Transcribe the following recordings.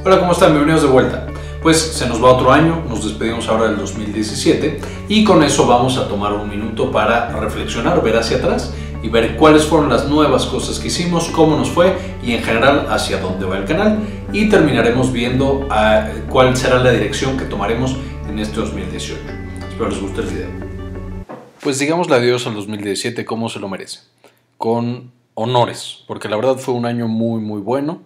Hola, ¿cómo están? Bienvenidos de vuelta. Pues se nos va otro año, nos despedimos ahora del 2017 y con eso vamos a tomar un minuto para reflexionar, ver hacia atrás y ver cuáles fueron las nuevas cosas que hicimos, cómo nos fue y en general hacia dónde va el canal, y terminaremos viendo cuál será la dirección que tomaremos en este 2018. Espero les guste el video. Pues digámosle adiós al 2017 como se lo merece, con honores, porque la verdad fue un año muy bueno.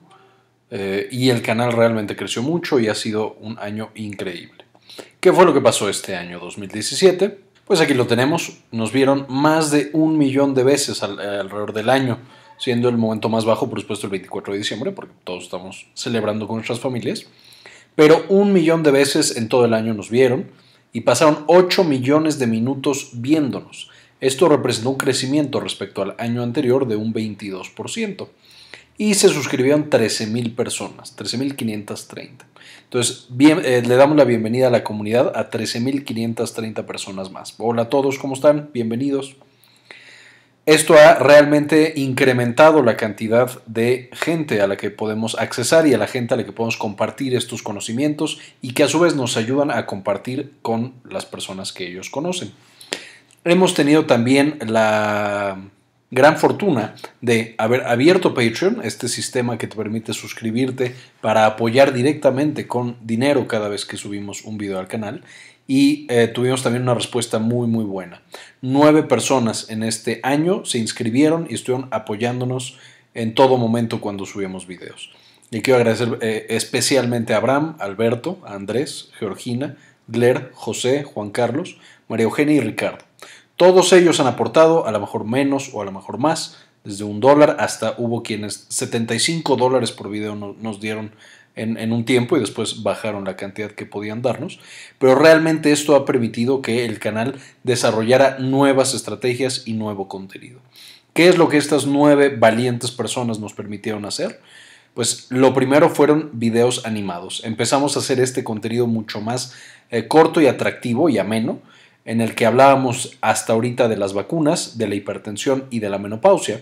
Y el canal realmente creció mucho y ha sido un año increíble. ¿Qué fue lo que pasó este año 2017? Pues aquí lo tenemos, nos vieron más de 1 millón de veces alrededor del año, siendo el momento más bajo por supuesto el 24 de diciembre, porque todos estamos celebrando con nuestras familias, pero 1 millón de veces en todo el año nos vieron y pasaron 8 millones de minutos viéndonos. Esto representó un crecimiento respecto al año anterior de un 22%. Y se suscribieron 13,000 personas, 13,530. Entonces, le damos la bienvenida a la comunidad a 13,530 personas más. Hola a todos, ¿cómo están? Bienvenidos. Esto ha realmente incrementado la cantidad de gente a la que podemos accesar y a la gente a la que podemos compartir estos conocimientos y que a su vez nos ayudan a compartir con las personas que ellos conocen. Hemos tenido también la gran fortuna de haber abierto Patreon, este sistema que te permite suscribirte para apoyar directamente con dinero cada vez que subimos un video al canal, y tuvimos también una respuesta muy buena. 9 personas en este año se inscribieron y estuvieron apoyándonos en todo momento cuando subimos videos. Y quiero agradecer especialmente a Abraham, Alberto, a Andrés, Georgina, Gler, José, Juan Carlos, María Eugenia y Ricardo. Todos ellos han aportado, a lo mejor menos o a lo mejor más, desde $1 hasta hubo quienes $75 por video nos dieron en un tiempo y después bajaron la cantidad que podían darnos. Pero realmente esto ha permitido que el canal desarrollara nuevas estrategias y nuevo contenido. ¿Qué es lo que estas 9 valientes personas nos permitieron hacer? Pues lo primero fueron videos animados. Empezamos a hacer este contenido mucho más corto y atractivo y ameno, en el que hablábamos hasta ahorita de las vacunas, de la hipertensión y de la menopausia.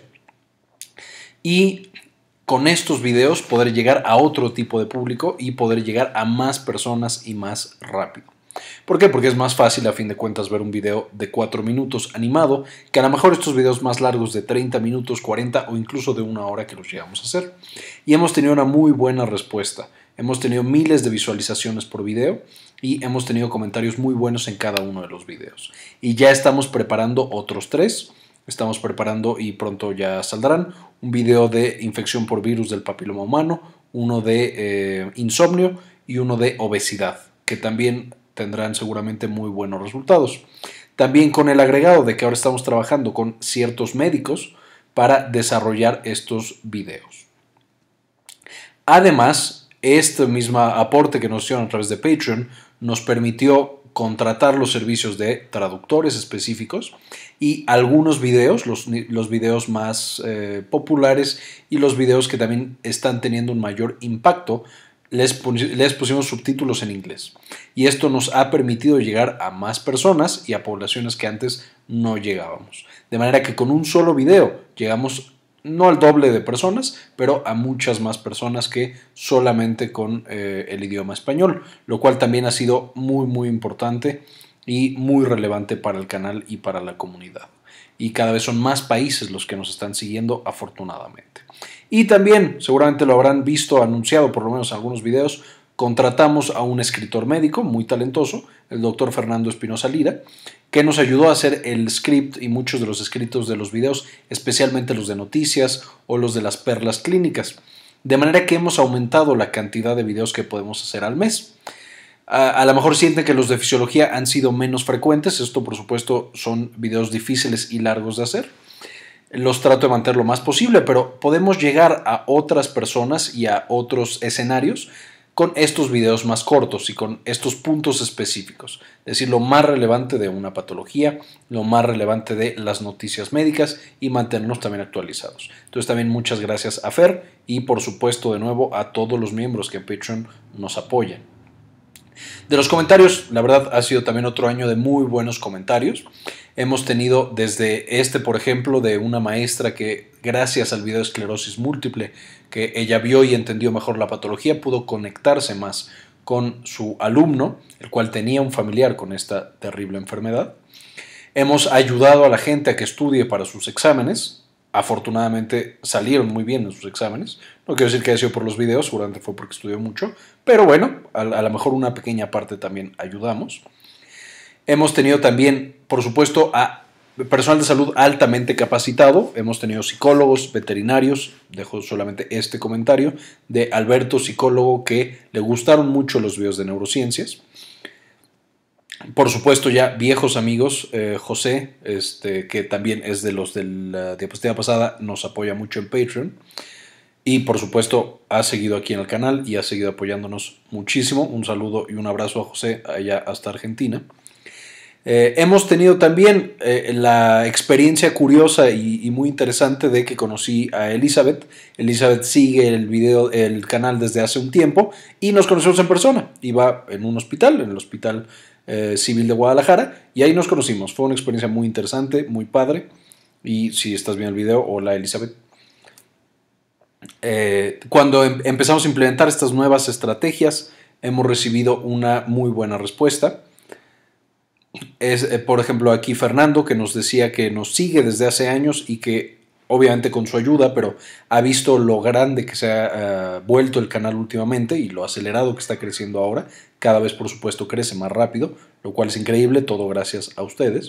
Y con estos videos poder llegar a otro tipo de público y poder llegar a más personas y más rápido. ¿Por qué? Porque es más fácil a fin de cuentas ver un video de 4 minutos animado que a lo mejor estos videos más largos de 30 minutos, 40 o incluso de 1 hora que los llegamos a hacer. Y hemos tenido una muy buena respuesta. Hemos tenido miles de visualizaciones por video y hemos tenido comentarios muy buenos en cada uno de los videos. Y ya estamos preparando otros 3. Estamos preparando y pronto ya saldrán un video de infección por virus del papiloma humano, uno de insomnio y uno de obesidad, que también tendrán seguramente muy buenos resultados. También con el agregado de que ahora estamos trabajando con ciertos médicos para desarrollar estos videos. Además, este mismo aporte que nos hicieron a través de Patreon nos permitió contratar los servicios de traductores específicos y algunos videos, los videos más populares y los videos que también están teniendo un mayor impacto, les pusimos subtítulos en inglés. Y esto nos ha permitido llegar a más personas y a poblaciones que antes no llegábamos. De manera que con un solo video llegamos no al doble de personas, pero a muchas más personas que solamente con el idioma español, lo cual también ha sido muy importante y muy relevante para el canal y para la comunidad. Y cada vez son más países los que nos están siguiendo, afortunadamente. Y también, seguramente lo habrán visto anunciado por lo menos en algunos videos, contratamos a un escritor médico muy talentoso, el doctor Fernando Espinosa Lira, que nos ayudó a hacer el script y muchos de los escritos de los videos, especialmente los de noticias o los de las perlas clínicas. De manera que hemos aumentado la cantidad de videos que podemos hacer al mes. A lo mejor sienten que los de fisiología han sido menos frecuentes. Esto, por supuesto, son videos difíciles y largos de hacer. Los trato de mantener lo más posible, pero podemos llegar a otras personas y a otros escenarios con estos videos más cortos y con estos puntos específicos, es decir, lo más relevante de una patología, lo más relevante de las noticias médicas y mantenernos también actualizados. Entonces también muchas gracias a Fer y por supuesto de nuevo a todos los miembros que en Patreon nos apoyan. De los comentarios, la verdad ha sido también otro año de muy buenos comentarios. Hemos tenido desde por ejemplo, de una maestra que gracias al video de esclerosis múltiple, que ella vio y entendió mejor la patología, pudo conectarse más con su alumno, el cual tenía un familiar con esta terrible enfermedad. Hemos ayudado a la gente a que estudie para sus exámenes. Afortunadamente salieron muy bien en sus exámenes. No quiero decir que haya sido por los videos, seguramente fue porque estudió mucho, pero bueno, a lo mejor una pequeña parte también ayudamos. Hemos tenido también, por supuesto, a personal de salud altamente capacitado. Hemos tenido psicólogos, veterinarios. Dejo solamente este comentario de Alberto, psicólogo, que le gustaron mucho los videos de neurociencias. Por supuesto, ya viejos amigos, José, que también es de los de la diapositiva pasada, nos apoya mucho en Patreon. Y por supuesto ha seguido aquí en el canal y ha seguido apoyándonos muchísimo. Un saludo y un abrazo a José allá hasta Argentina. Hemos tenido también la experiencia curiosa y muy interesante de que conocí a Elizabeth. Elizabeth sigue el canal desde hace un tiempo y nos conocimos en persona. Iba en un hospital, en el Hospital Civil de Guadalajara, y ahí nos conocimos. Fue una experiencia muy interesante, muy padre. Y si estás viendo el video, hola Elizabeth. Cuando empezamos a implementar estas nuevas estrategias, hemos recibido una muy buena respuesta. Por ejemplo, aquí Fernando, que nos decía que nos sigue desde hace años y que obviamente con su ayuda, pero ha visto lo grande que se ha vuelto el canal últimamente y lo acelerado que está creciendo ahora. Cada vez, por supuesto, crece más rápido, lo cual es increíble, todo gracias a ustedes.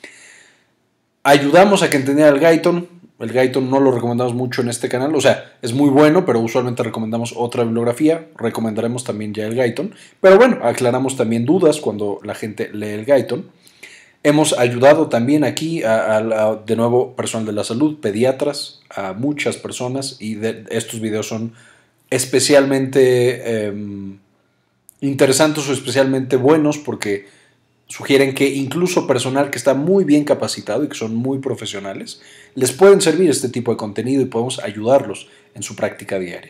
Ayudamos a que entendiera el Guyton. El Guyton no lo recomendamos mucho en este canal, o sea, es muy bueno, pero usualmente recomendamos otra bibliografía. Recomendaremos también ya el Guyton, pero bueno, aclaramos también dudas cuando la gente lee el Guyton. Hemos ayudado también aquí de nuevo personal de la salud, pediatras, a muchas personas, y estos videos son especialmente interesantes o especialmente buenos porque sugieren que incluso personal que está muy bien capacitado y que son muy profesionales, les pueden servir este tipo de contenido y podemos ayudarlos en su práctica diaria.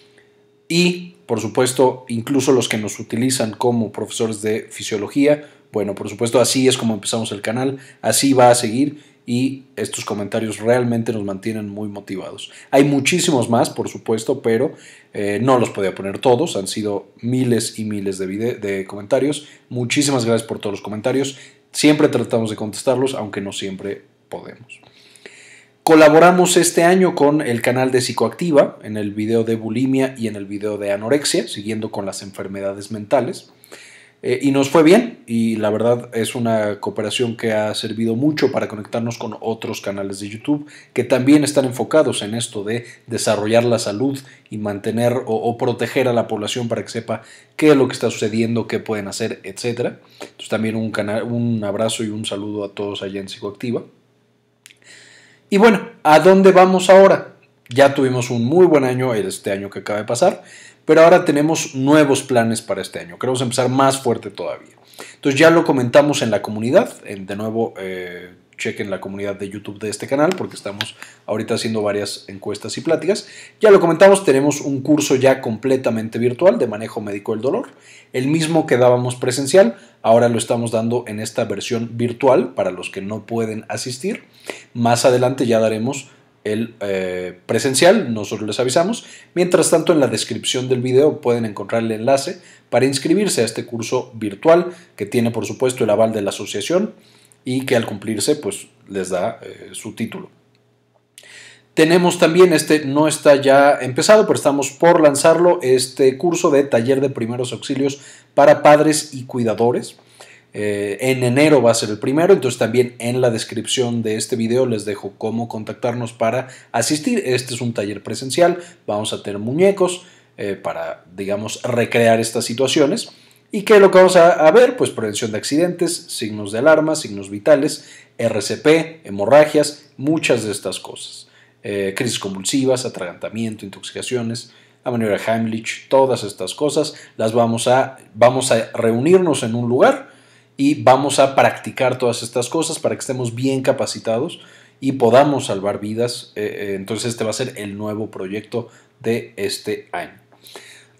Y, por supuesto, incluso los que nos utilizan como profesores de fisiología, bueno, por supuesto, así es como empezamos el canal, así va a seguir y estos comentarios realmente nos mantienen muy motivados. Hay muchísimos más, por supuesto, pero no los podía poner todos, han sido miles y miles de comentarios. Muchísimas gracias por todos los comentarios, siempre tratamos de contestarlos, aunque no siempre podemos. Colaboramos este año con el canal de Psicoactiva en el video de bulimia y en el video de anorexia, siguiendo con las enfermedades mentales. Y nos fue bien, y la verdad es una cooperación que ha servido mucho para conectarnos con otros canales de YouTube que también están enfocados en esto de desarrollar la salud y mantener o proteger a la población para que sepa qué es lo que está sucediendo, qué pueden hacer, etc. Entonces también un abrazo y un saludo a todos allá en Psicoactiva. Y bueno, ¿a dónde vamos ahora? Ya tuvimos un muy buen año, este año que acaba de pasar, pero ahora tenemos nuevos planes para este año. Queremos empezar más fuerte todavía. Entonces ya lo comentamos en la comunidad. De nuevo, chequen la comunidad de YouTube de este canal porque estamos ahorita haciendo varias encuestas y pláticas. Ya lo comentamos, tenemos un curso ya completamente virtual de manejo médico del dolor. El mismo que dábamos presencial, ahora lo estamos dando en esta versión virtual para los que no pueden asistir. Más adelante ya daremos el presencial, nosotros les avisamos. Mientras tanto, en la descripción del video pueden encontrar el enlace para inscribirse a este curso virtual que tiene, por supuesto, el aval de la asociación y que al cumplirse pues les da su título. Tenemos también, no está ya empezado, pero estamos por lanzarlo, este curso de taller de primeros auxilios para padres y cuidadores. En enero va a ser el primero, entonces también en la descripción de este video les dejo cómo contactarnos para asistir. Este es un taller presencial, vamos a tener muñecos para, digamos, recrear estas situaciones. ¿Y qué es lo que vamos a ver? Pues prevención de accidentes, signos de alarma, signos vitales, RCP, hemorragias, muchas de estas cosas. Crisis convulsivas, atragantamiento, intoxicaciones, la maniobra Heimlich, todas estas cosas las vamos a reunirnos en un lugar y vamos a practicar todas estas cosas para que estemos bien capacitados y podamos salvar vidas. Entonces este va a ser el nuevo proyecto de este año.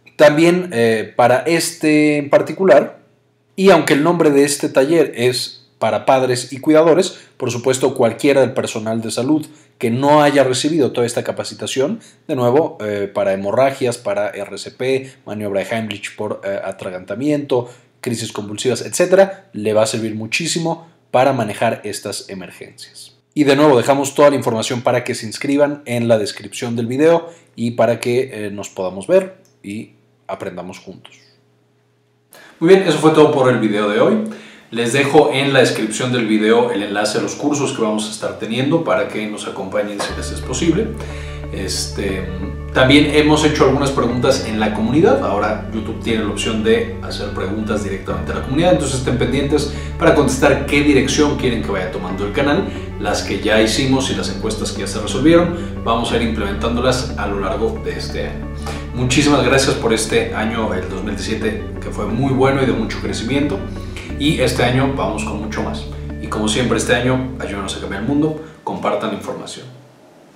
También para este en particular, y aunque el nombre de este taller es para padres y cuidadores. Por supuesto, cualquiera del personal de salud que no haya recibido toda esta capacitación, de nuevo, para hemorragias, para RCP, maniobra de Heimlich por atragantamiento, crisis convulsivas, etc., le va a servir muchísimo para manejar estas emergencias. Y de nuevo, dejamos toda la información para que se inscriban en la descripción del video y para que nos podamos ver y aprendamos juntos. Muy bien, eso fue todo por el video de hoy. Les dejo en la descripción del video el enlace a los cursos que vamos a estar teniendo para que nos acompañen si les es posible. También hemos hecho algunas preguntas en la comunidad. Ahora YouTube tiene la opción de hacer preguntas directamente a la comunidad, entonces estén pendientes para contestar qué dirección quieren que vaya tomando el canal. Las que ya hicimos y las encuestas que ya se resolvieron, vamos a ir implementándolas a lo largo de este año. Muchísimas gracias por este año, el 2017, que fue muy bueno y de mucho crecimiento. Y este año vamos con mucho más. Y como siempre, este año, ayúdenos a cambiar el mundo, compartan la información.